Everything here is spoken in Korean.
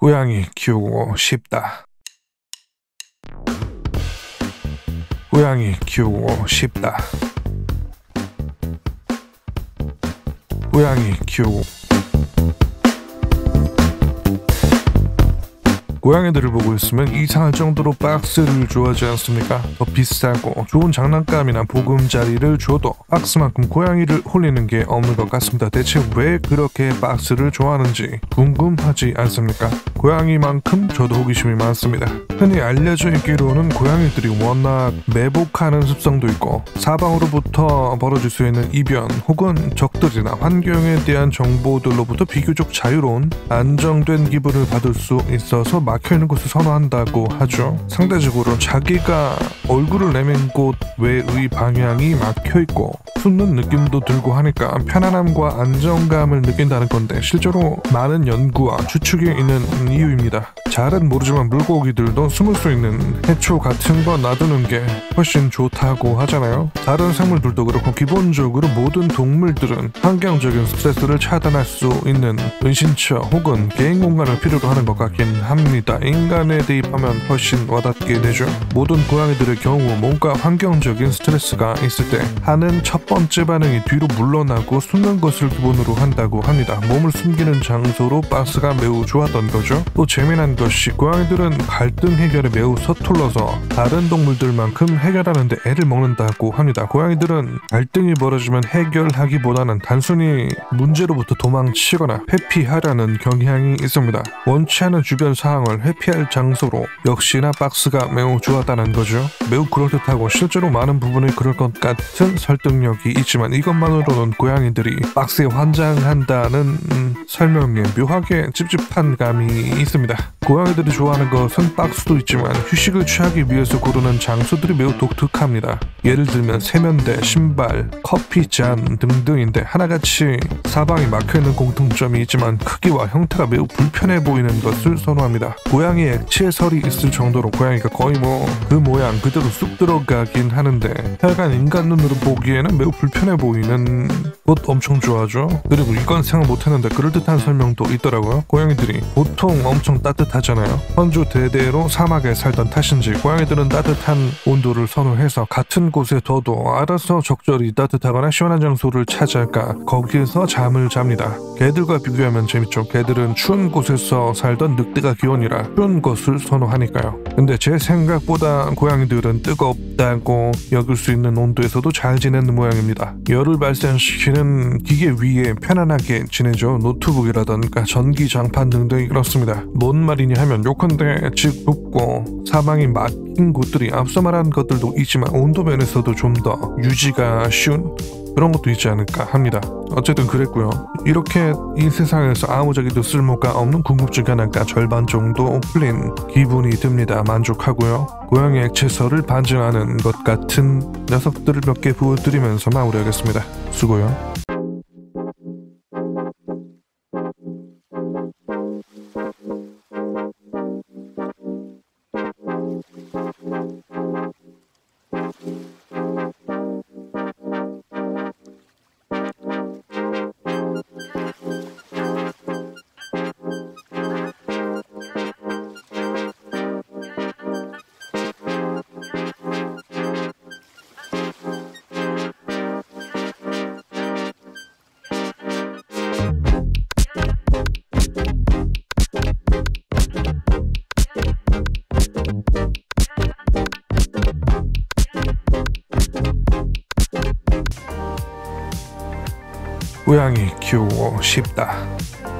고양이 키우고 싶다. 고양이 키우고 싶다. 고양이 키우고 고양이들을 보고 있으면 이상할 정도로 박스를 좋아하지 않습니까? 더 비싸고 좋은 장난감이나 보금자리를 줘도 박스만큼 고양이를 홀리는 게 없는 것 같습니다. 대체 왜 그렇게 박스를 좋아하는지 궁금하지 않습니까? 고양이만큼 저도 호기심이 많습니다. 흔히 알려져 있기로는 고양이들이 워낙 매복하는 습성도 있고 사방으로부터 벌어질 수 있는 이변 혹은 적들이나 환경에 대한 정보들로부터 비교적 자유로운 안정된 기분을 받을 수 있어서 막혀있는 곳을 선호한다고 하죠. 상대적으로 자기가 얼굴을 내민 곳 외의 방향이 막혀있고 숨는 느낌도 들고 하니까 편안함과 안정감을 느낀다는 건데 실제로 많은 연구와 추측이 있는 이유입니다. 잘은 모르지만 물고기들도 숨을 수 있는 해초 같은 거 놔두는 게 훨씬 좋다고 하잖아요. 다른 생물들도 그렇고 기본적으로 모든 동물들은 환경적인 스트레스를 차단할 수 있는 은신처 혹은 개인 공간을 필요로 하는 것 같긴 합니다. 인간에 대입하면 훨씬 와닿게 되죠. 모든 고양이들의 경우 뭔가 환경적인 스트레스가 있을 때 하는 첫 번째 반응이 뒤로 물러나고 숨는 것을 기본으로 한다고 합니다. 몸을 숨기는 장소로 박스가 매우 좋았던 거죠. 또 재미난 것이 고양이들은 갈등 해결에 매우 서툴러서 다른 동물들만큼 해결하는데 애를 먹는다고 합니다. 고양이들은 갈등이 벌어지면 해결하기보다는 단순히 문제로부터 도망치거나 회피하려는 경향이 있습니다. 원치 않은 주변 상황을 회피할 장소로 역시나 박스가 매우 좋았다는 거죠. 매우 그럴듯하고 실제로 많은 부분이 그럴 것 같은 설득력이 있지만 이것만으로는 고양이들이 박스에 환장한다는 설명에 묘하게 찝찝한 감이 있습니다. 고양이들이 좋아하는 것은 박스도 있지만 휴식을 취하기 위해서 고르는 장소들이 매우 독특합니다. 예를 들면 세면대, 신발, 커피잔 등등인데 하나같이 사방이 막혀있는 공통점이 있지만 크기와 형태가 매우 불편해 보이는 것을 선호합니다. 고양이 액체설이 있을 정도로 고양이가 거의 그 모양 그대로 쑥 들어가긴 하는데 하여간 인간 눈으로 보기에는 매우 불편해 보이는 것 엄청 좋아하죠. 그리고 이건 생각 못했는데 그럴듯한 설명도 있더라고요. 고양이들이 보통 엄청 따뜻하잖아요. 선조 대대로 사막에 살던 탓인지 고양이들은 따뜻한 온도를 선호해서 같은 곳에 둬도 알아서 적절히 따뜻하거나 시원한 장소를 찾아가 거기에서 잠을 잡니다. 개들과 비교하면 재밌죠. 개들은 추운 곳에서 살던 늑대가 기온이라 추운 것을 선호하니까요. 근데 제 생각보다 고양이들은 뜨겁다고 여길 수 있는 온도에서도 잘 지내는 모양입니다. 열을 발생시키는 기계 위에 편안하게 지내죠. 노트북이라던가 전기장판 등등이 그렇습니다. 뭔 말이냐 하면 요컨대 즉 좁고 사방이 막힌 곳들이 앞서 말한 것들도 있지만 온도 면에서도 좀 더 유지가 쉬운 그런 것도 있지 않을까 합니다. 어쨌든 그랬고요. 이렇게 이 세상에서 아무짝에도 쓸모가 없는 궁금증 하나가 절반 정도 풀린 기분이 듭니다. 만족하고요. 고양이 액체설을 반증하는 것 같은 녀석들을 몇 개 보여드리면서 마무리하겠습니다. 수고요. 고양이 키우고 싶다.